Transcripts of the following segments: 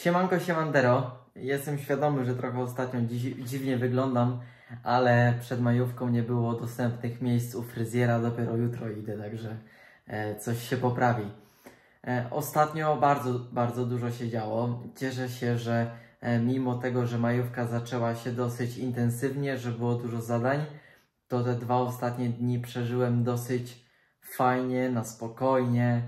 Siemanko, siemandero. Jestem świadomy, że trochę ostatnio dziwnie wyglądam, ale przed majówką nie było dostępnych miejsc u fryzjera, dopiero jutro idę, także coś się poprawi. Ostatnio bardzo dużo się działo. Cieszę się, że mimo tego, że majówka zaczęła się dosyć intensywnie, że było dużo zadań, to te 2 ostatnie dni przeżyłem dosyć fajnie, na spokojnie,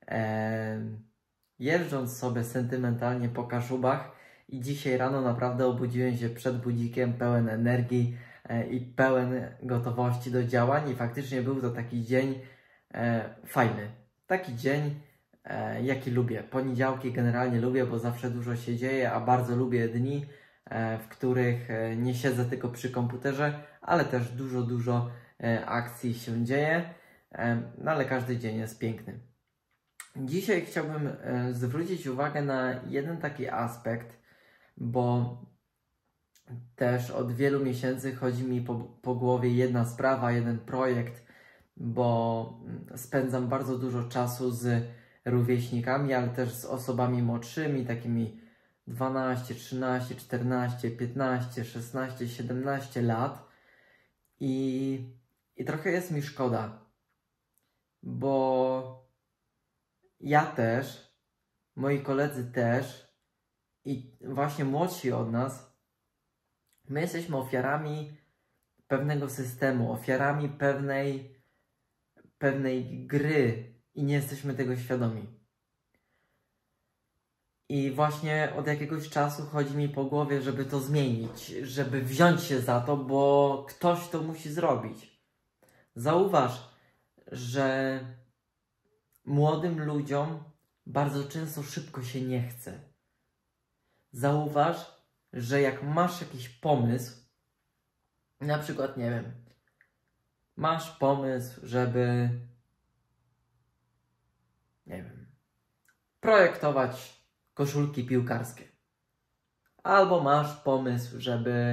jeżdżąc sobie sentymentalnie po Kaszubach i dzisiaj rano naprawdę obudziłem się przed budzikiem pełen energii i pełen gotowości do działań i faktycznie był to taki dzień fajny. Taki dzień, jaki lubię. Poniedziałki generalnie lubię, bo zawsze dużo się dzieje, a bardzo lubię dni, w których nie siedzę tylko przy komputerze, ale też dużo akcji się dzieje, no ale każdy dzień jest piękny. Dzisiaj chciałbym zwrócić uwagę na jeden taki aspekt, bo też od wielu miesięcy chodzi mi po głowie jedna sprawa, jeden projekt, bo spędzam bardzo dużo czasu z rówieśnikami, ale też z osobami młodszymi, takimi 12, 13, 14, 15, 16, 17 lat i trochę jest mi szkoda, bo ja też, moi koledzy też i właśnie młodsi od nas, my jesteśmy ofiarami pewnego systemu, ofiarami pewnej gry i nie jesteśmy tego świadomi. I właśnie od jakiegoś czasu chodzi mi po głowie, żeby to zmienić, żeby wziąć się za to, bo ktoś to musi zrobić. Zauważ, że młodym ludziom bardzo często szybko się nie chce. Zauważ, że jak masz jakiś pomysł, na przykład, nie wiem, masz pomysł, żeby, nie wiem, projektować koszulki piłkarskie. Albo masz pomysł, żeby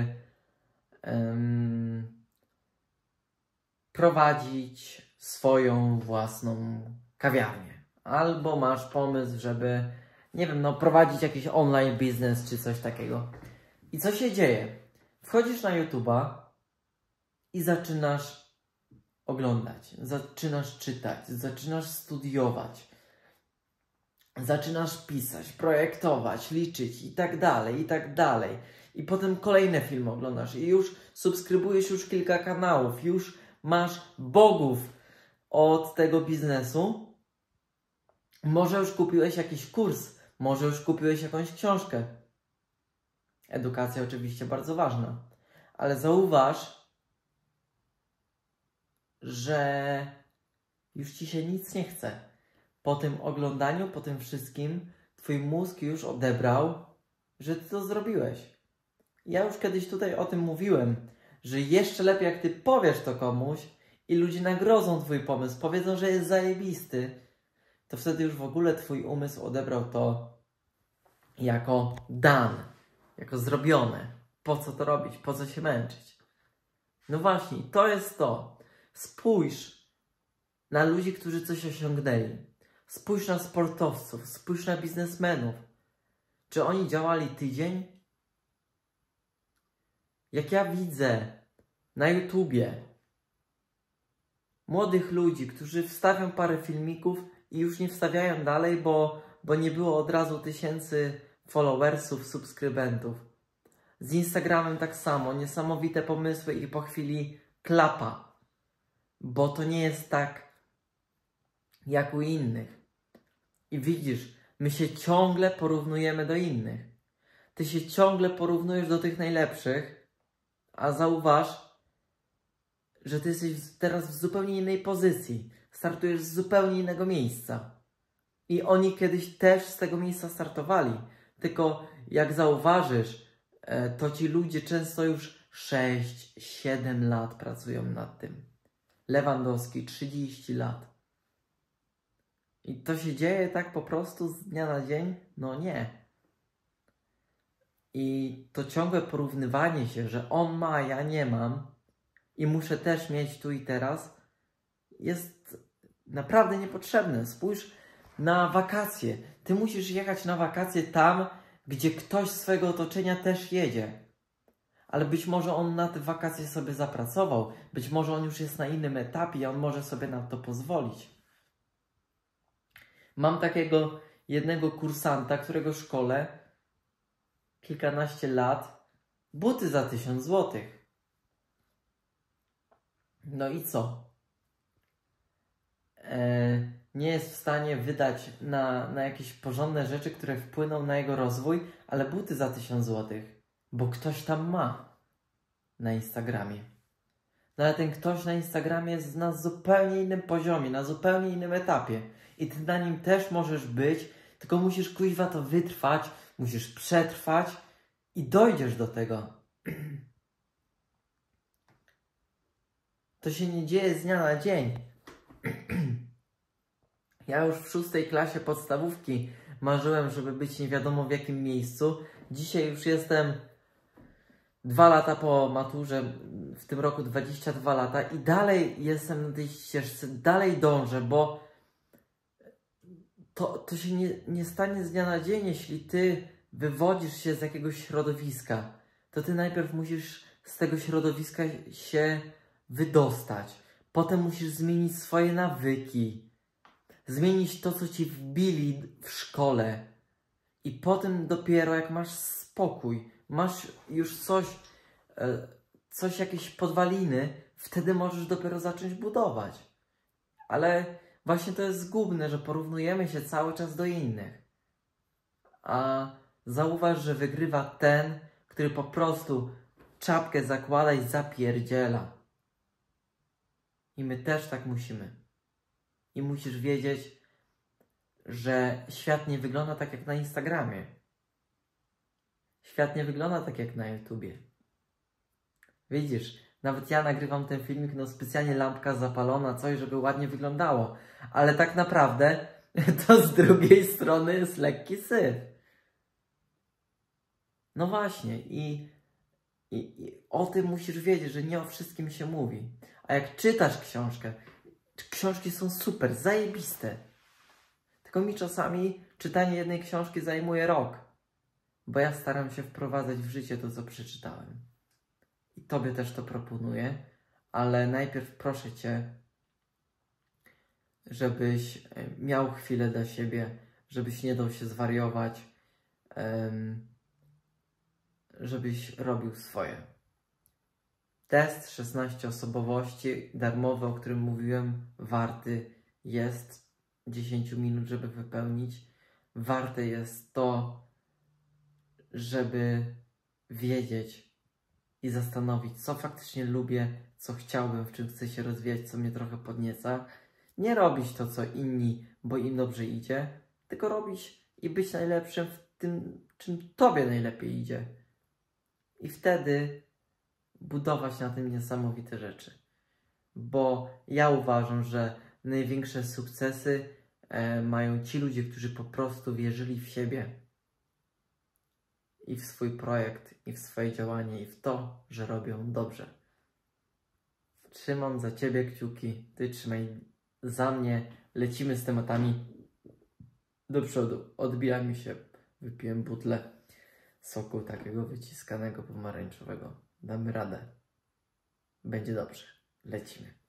prowadzić swoją własną kawiarnię. Albo masz pomysł, żeby, nie wiem, prowadzić jakiś online biznes czy coś takiego. I co się dzieje? Wchodzisz na YouTube'a i zaczynasz oglądać, zaczynasz czytać, zaczynasz studiować, zaczynasz pisać, projektować, liczyć i tak dalej, i tak dalej. I potem kolejne filmy oglądasz i już subskrybujesz już kilka kanałów, już masz bogów od tego biznesu. Może już kupiłeś jakiś kurs, może już kupiłeś jakąś książkę. Edukacja oczywiście bardzo ważna, ale zauważ, że już Ci się nic nie chce. Po tym oglądaniu, po tym wszystkim, Twój mózg już odebrał, że Ty to zrobiłeś. Ja już kiedyś tutaj o tym mówiłem, że jeszcze lepiej jak Ty powiesz to komuś i ludzie nagrodzą Twój pomysł, powiedzą, że jest zajebisty, to wtedy już w ogóle Twój umysł odebrał to jako dane, jako zrobione. Po co to robić? Po co się męczyć? No właśnie, to jest to. Spójrz na ludzi, którzy coś osiągnęli. Spójrz na sportowców, spójrz na biznesmenów. Czy oni działali tydzień? Jak ja widzę na YouTubie młodych ludzi, którzy wstawią parę filmików i już nie wstawiają dalej, bo nie było od razu 1000 followersów, subskrybentów. Z Instagramem tak samo, niesamowite pomysły i po chwili klapa. Bo to nie jest tak jak u innych. I widzisz, my się ciągle porównujemy do innych. Ty się ciągle porównujesz do tych najlepszych, a zauważ, że ty jesteś teraz w zupełnie innej pozycji. Startujesz z zupełnie innego miejsca. I oni kiedyś też z tego miejsca startowali. Tylko jak zauważysz, to ci ludzie często już 6-7 lat pracują nad tym. Lewandowski 30 lat. I to się dzieje tak po prostu z dnia na dzień? No nie. I to ciągłe porównywanie się, że on ma, ja nie mam i muszę też mieć tu i teraz, jest naprawdę niepotrzebne. Spójrz na wakacje. Ty musisz jechać na wakacje tam, gdzie ktoś z swojego otoczenia też jedzie. Ale być może on na te wakacje sobie zapracował, być może on już jest na innym etapie i on może sobie na to pozwolić. Mam takiego jednego kursanta, którego szkole kilkanaście lat, buty za 1000 złotych. No i co? Nie jest w stanie wydać na jakieś porządne rzeczy, które wpłyną na jego rozwój, ale buty za 1000 złotych, bo ktoś tam ma na Instagramie. No ale ten ktoś na Instagramie jest na zupełnie innym poziomie, na zupełnie innym etapie. I ty na nim też możesz być, tylko musisz kuźwa to wytrwać, musisz przetrwać i dojdziesz do tego. To się nie dzieje z dnia na dzień. Ja już w 6. klasie podstawówki marzyłem, żeby być nie wiadomo w jakim miejscu. Dzisiaj już jestem 2 lata po maturze, w tym roku 22 lata i dalej jestem na tej ścieżce, dalej dążę, bo to się nie stanie z dnia na dzień. Jeśli ty wywodzisz się z jakiegoś środowiska, to ty najpierw musisz z tego środowiska się wydostać. Potem musisz zmienić swoje nawyki, zmienić to, co ci wbili w szkole. I potem dopiero jak masz spokój, masz już coś, jakieś podwaliny, wtedy możesz dopiero zacząć budować. Ale właśnie to jest zgubne, że porównujemy się cały czas do innych. A zauważ, że wygrywa ten, który po prostu czapkę zakłada i zapierdziela. I my też tak musimy. I musisz wiedzieć, że świat nie wygląda tak jak na Instagramie. Świat nie wygląda tak jak na YouTubie. Widzisz, nawet ja nagrywam ten filmik, no specjalnie lampka zapalona, coś, żeby ładnie wyglądało. Ale tak naprawdę to z drugiej strony jest lekki syf. No właśnie i o tym musisz wiedzieć, że nie o wszystkim się mówi. A jak czytasz książkę, książki są super, zajebiste. Tylko mi czasami czytanie jednej książki zajmuje rok. Bo ja staram się wprowadzać w życie to, co przeczytałem. I tobie też to proponuję. Ale najpierw proszę cię, żebyś miał chwilę dla siebie, żebyś nie dał się zwariować, żebyś robił swoje. Test 16 osobowości darmowy, o którym mówiłem, warty jest 10 minut, żeby wypełnić. Warte jest to, żeby wiedzieć i zastanowić, co faktycznie lubię, co chciałbym, w czym chcę się rozwijać, co mnie trochę podnieca. Nie robić to, co inni, bo im dobrze idzie, tylko robić i być najlepszym w tym, czym tobie najlepiej idzie. I wtedy budować na tym niesamowite rzeczy. Bo ja uważam, że największe sukcesy mają ci ludzie, którzy po prostu wierzyli w siebie i w swój projekt, i w swoje działanie, i w to, że robią dobrze. Trzymam za ciebie kciuki, ty trzymaj za mnie. Lecimy z tematami do przodu. Odbija mi się, wypiłem butlę soku takiego wyciskanego pomarańczowego. Damy radę. Będzie dobrze. Lecimy.